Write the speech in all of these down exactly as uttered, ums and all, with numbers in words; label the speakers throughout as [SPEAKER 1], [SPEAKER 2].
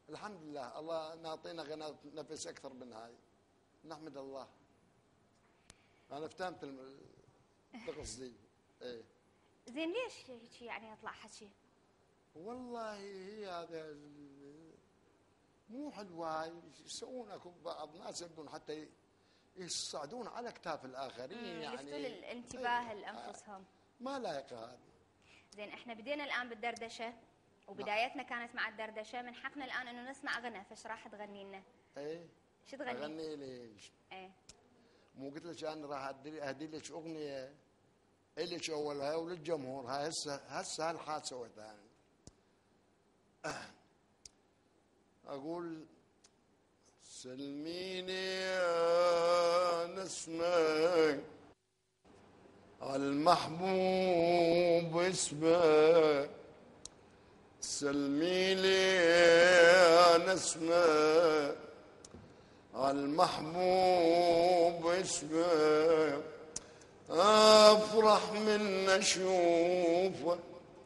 [SPEAKER 1] الحمد لله، الله نعطينا غنى نفس اكثر من هاي، نحمد الله. انا فهمت القصدي. ايه
[SPEAKER 2] زين ليش هيك يعني يطلع حكي؟
[SPEAKER 1] والله هي هذا مو حلوة، يسوون اكو بعض ناس يبدون حتى يصعدون على اكتاف الاخرين، يعني
[SPEAKER 2] يلفتوا الانتباه لانفسهم.
[SPEAKER 1] ما لايق هذا.
[SPEAKER 2] زين احنا بدينا الان بالدردشه، وبدايتنا كانت مع الدردشه، من حقنا الان انه نسمع غنى، فايش راح تغني لنا؟
[SPEAKER 1] ايه
[SPEAKER 2] شو تغني؟
[SPEAKER 1] اغني ليش؟
[SPEAKER 2] ايه
[SPEAKER 1] مو قلت لك انا راح اهدي لك اغنيه الك اولها وللجمهور، هاي هسه هسه هالحال سويتها انا. اقول سلميني يا نسمه المحبوب اسمه، سلمي لي يا نسمه المحبوب اسمه، افرح من اشوفه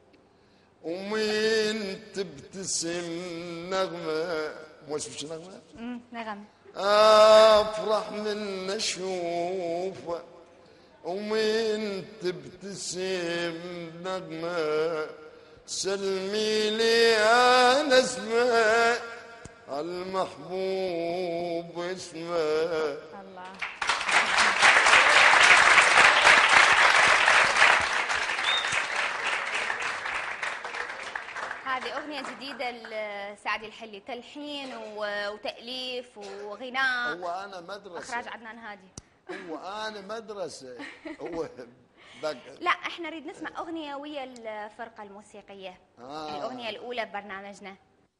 [SPEAKER 1] ومن تبتسم نغمه. مو اسمش نغمه؟
[SPEAKER 2] امم نغم.
[SPEAKER 1] افرح من اشوفه ومن تبتسم نغمه، سلمي لي يا نسمه المحبوب اسمه.
[SPEAKER 2] الله. هذه أغنية جديدة لسعد الحلي، تلحين وتأليف وغناء.
[SPEAKER 1] هو أنا مدرسة،
[SPEAKER 2] إخراج عدنان هادي.
[SPEAKER 1] هو أنا مدرسة. هو بق...
[SPEAKER 2] لا احنا نريد نسمع أغنية ويا الفرقة الموسيقية. آه. الأغنية الأولى ببرنامجنا.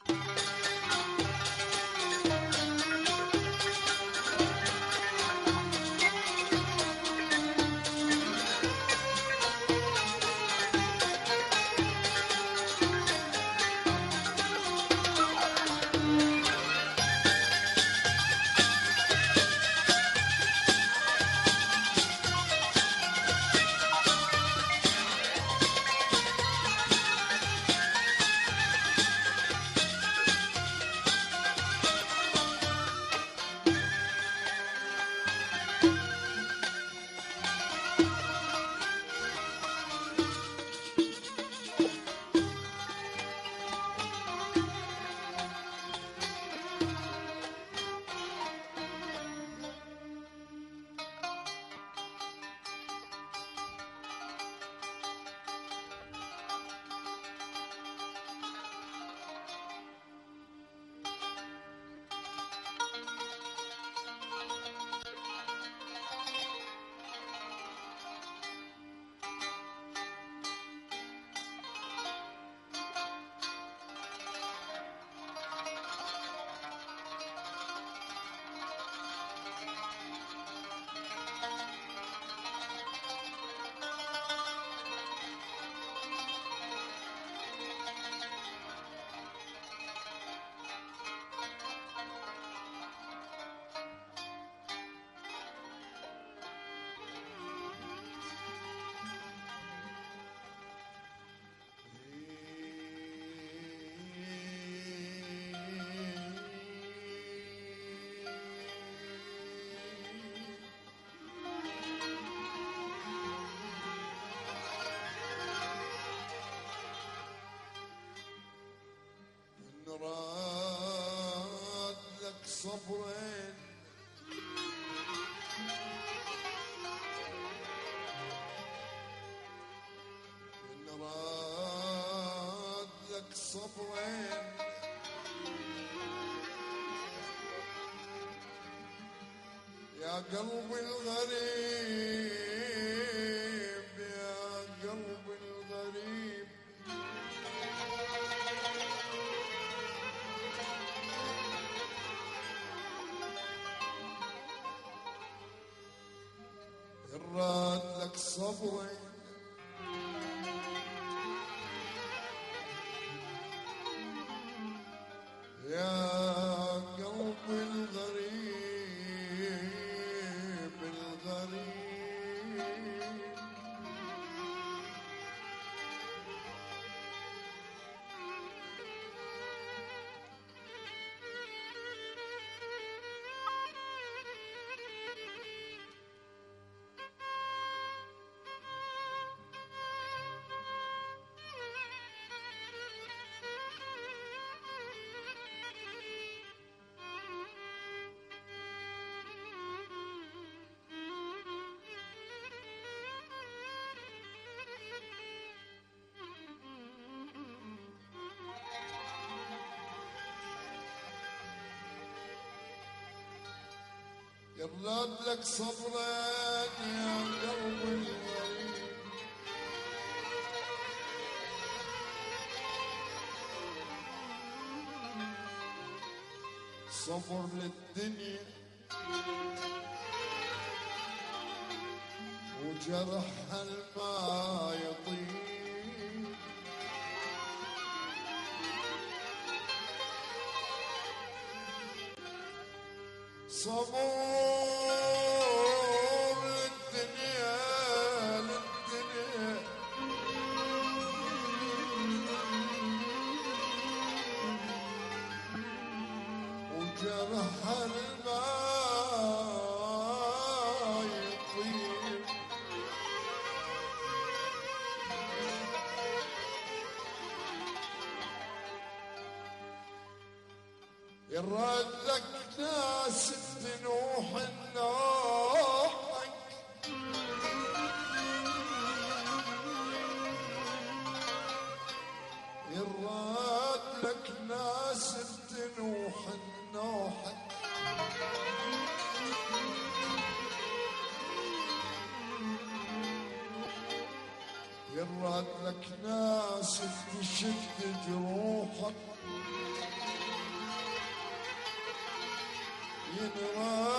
[SPEAKER 1] راد لك صبرين إن راد لك صبرين يا قلبي الغريب يا قلبي الغريب راد لك صبري يا قلبي الغريب الغريب يراد لك صبرك يا قلبي الغريب، صبر للدنيا وجرح الما يطيب، صبر للدنيا للدنيا وجرح الما يطيب، يراد لك ناس تنوح النوحك، يراد لك ناس تنوح النوحك، يراد لك ناس تشد جروحك، ينراد